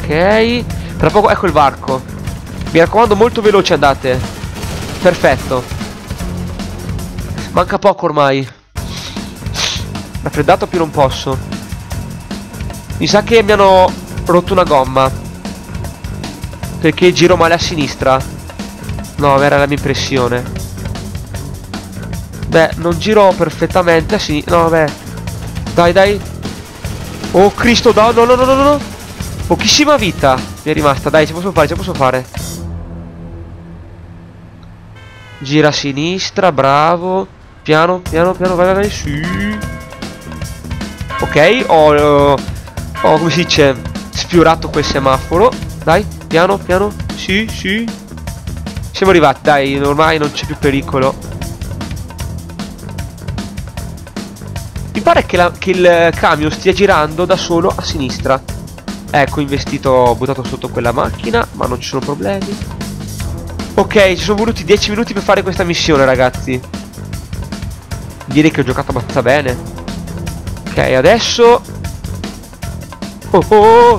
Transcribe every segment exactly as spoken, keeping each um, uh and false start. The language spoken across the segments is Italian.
Ok. Tra poco ecco il varco. Mi raccomando, molto veloce andate. Perfetto. Manca poco ormai. Raffreddato più non posso. Mi sa che mi hanno rotto una gomma, perché giro male a sinistra. No, era la mia impressione. Beh, non giro perfettamente a sinistra. No, beh. Dai, dai. Oh Cristo, no, no, no, no, no, no. Pochissima vita mi è rimasta. Dai, ce posso fare, ce posso fare. Gira a sinistra, bravo. Piano, piano, piano, vai, vai, vai. Sì. Ok, ho, ho, ho, come si dice, sfiorato quel semaforo. Dai, piano, piano. Sì, sì. Siamo arrivati, dai, ormai non c'è più pericolo. Mi pare che, la, che il camion stia girando da solo a sinistra. Ecco, investito, ho buttato sotto quella macchina, ma non ci sono problemi. Ok, ci sono voluti dieci minuti per fare questa missione, ragazzi. Direi che ho giocato abbastanza bene. Ok, adesso... Oh, oh, oh.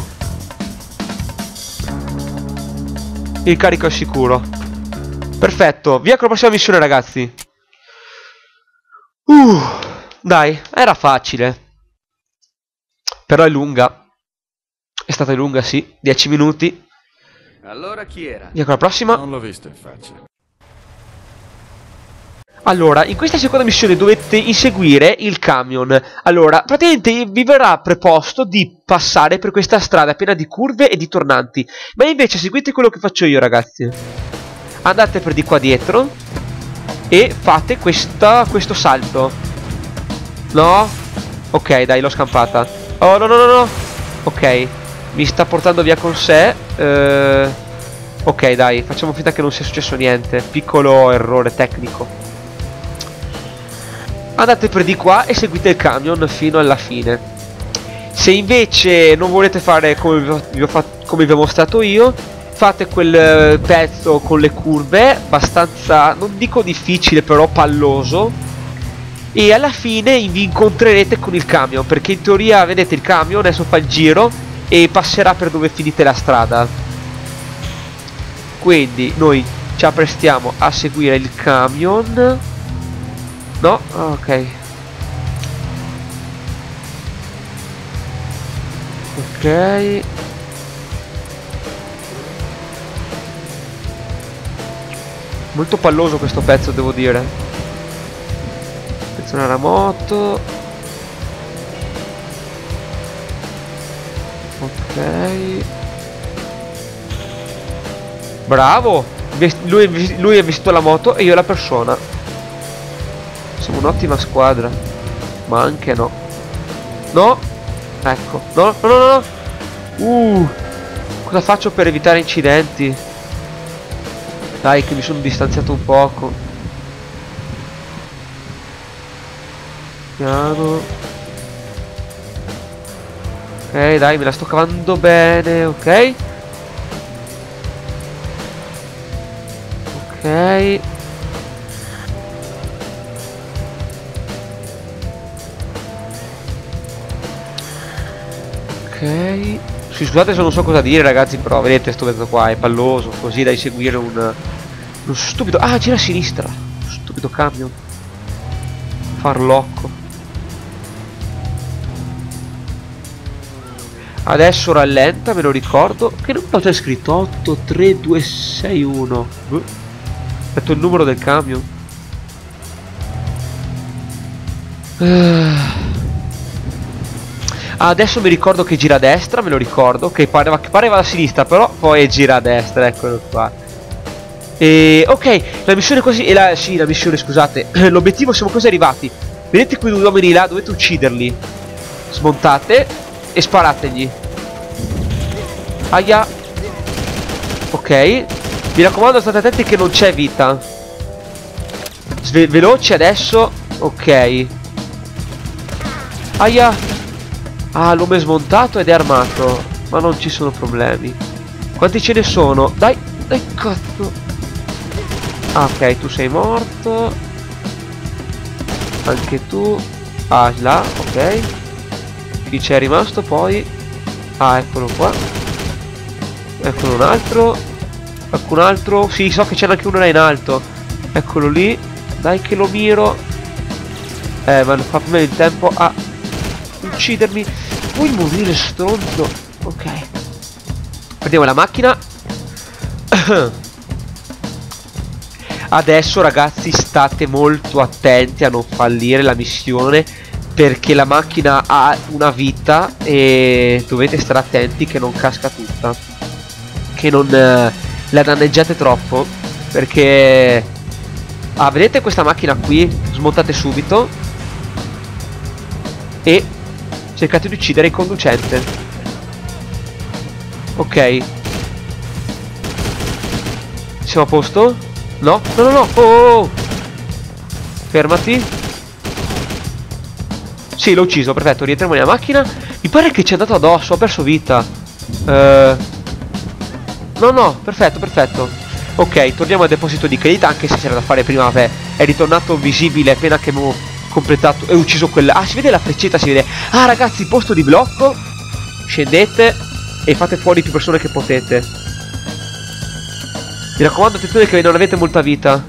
Il carico è sicuro. Perfetto, via con la prossima missione, ragazzi. Uh, dai, era facile. Però è lunga. È stata lunga, sì. dieci minuti. Allora chi era? Via con la prossima. Non l'ho visto in faccia. Allora, in questa seconda missione dovete inseguire il camion. Allora, praticamente vi verrà preposto di passare per questa strada piena di curve e di tornanti. Ma invece seguite quello che faccio io, ragazzi. Andate per di qua dietro e fate questa, questo salto. No? Ok, dai, l'ho scampata. Oh, no, no, no, no. Ok, mi sta portando via con sé. eh, Ok, dai, facciamo finta che non sia successo niente. Piccolo errore tecnico. Andate per di qua e seguite il camion fino alla fine. Se invece non volete fare come vi ho, fatto, come vi ho mostrato io, fate quel pezzo con le curve, abbastanza, non dico difficile, però palloso. E alla fine vi incontrerete con il camion, perché in teoria, vedete, il camion adesso fa il giro e passerà per dove finite la strada. Quindi noi ci apprestiamo a seguire il camion. No? Oh, ok. Ok. Molto palloso questo pezzo, devo dire. Attenzione alla moto. Ok. Bravo. Lui, lui è vestito la moto e io la persona. Siamo un'ottima squadra. Ma anche no. No. Ecco. No, no, no, no. Uh. Cosa faccio per evitare incidenti? Dai, che mi sono distanziato un poco. Piano. Ok, dai, me la sto cavando bene. Ok. Ok. Ok. Sì, scusate se non so cosa dire, ragazzi, però vedete sto mezzo qua è palloso, così da inseguire un uno stupido. Ah, gira a sinistra. Stupido camion. Farlocco. Adesso rallenta, me lo ricordo. Che numero c'è scritto? otto tre due sei uno. Ho detto il numero del camion. Ah. Ah, adesso mi ricordo che gira a destra, me lo ricordo. Che pareva, che pareva a sinistra, però poi gira a destra, eccolo qua. E ok, la missione così. E la, sì, la missione, scusate. L'obiettivo, siamo quasi arrivati. Vedete quei due uomini là? Dovete ucciderli. Smontate e sparategli. Aia. Ok. Mi raccomando, state attenti che non c'è vita. Sve veloci adesso. Ok. Aia. Ah, l'uomo è smontato ed è armato. Ma non ci sono problemi. Quanti ce ne sono? Dai, dai, cazzo. Ah, ok, tu sei morto. Anche tu. Ah, là, ok. Chi c'è rimasto poi? Ah, eccolo qua. Eccolo un altro. Qualcun altro? Sì, so che c'è anche uno là in alto. Eccolo lì. Dai che lo miro. Eh, ma non fa più il tempo a uccidermi. Vuoi morire, stronzo? Ok. Prendiamo la macchina. Adesso, ragazzi, state molto attenti a non fallire la missione, perché la macchina ha una vita e dovete stare attenti che non casca tutta, che non eh, la danneggiate troppo, perché ah, vedete questa macchina qui? Smontate subito e cercate di uccidere il conducente. Ok, siamo a posto? No? No, no, no! Oh, oh, oh. Fermati. Sì, l'ho ucciso, perfetto, rientriamo nella macchina. Mi pare che ci è andato addosso, ho perso vita. uh... No, no, perfetto, perfetto. Ok, torniamo al deposito di credito, anche se c'era da fare prima, vabbè. È ritornato visibile appena che abbiamo completato e ucciso quella. Ah, si vede la freccetta, si vede. Ah, ragazzi, posto di blocco. Scendete e fate fuori più persone che potete. Mi raccomando, attenzione che non avete molta vita.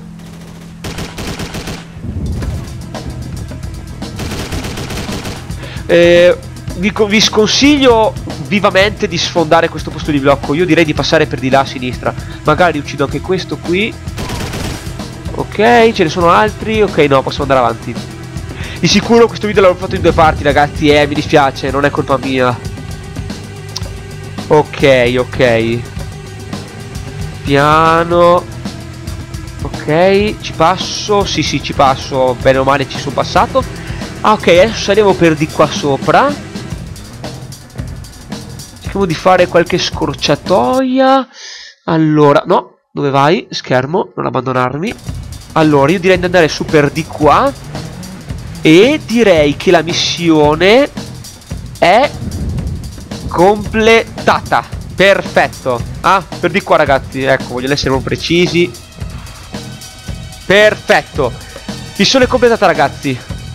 Eh, vi, vi sconsiglio vivamente di sfondare questo posto di blocco. Io direi di passare per di là a sinistra. Magari uccido anche questo qui. Ok, ce ne sono altri. Ok, no, possiamo andare avanti. Di sicuro questo video l'avrò fatto in due parti, ragazzi. Eh, mi dispiace, non è colpa mia. Ok, ok. Piano. Ok, ci passo. Sì, sì, ci passo. Bene o male ci sono passato. Ah, ok, adesso saliamo per di qua sopra. Cerchiamo di fare qualche scorciatoia. Allora, no, dove vai? Schermo, non abbandonarmi. Allora, io direi di andare su per di qua. E direi che la missione è completata. Perfetto. Ah, per di qua, ragazzi. Ecco, voglio essere non precisi. Perfetto. Missione completata, ragazzi.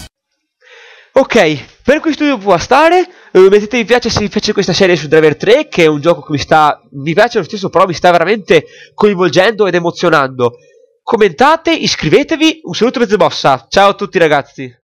Ok, per questo video può stare. Uh, mettete mi piace se vi piace questa serie su Driver tre, che è un gioco che mi sta... Mi piace lo stesso, però mi sta veramente coinvolgendo ed emozionando. Commentate, iscrivetevi. Un saluto da Zebossa. Ciao a tutti, ragazzi.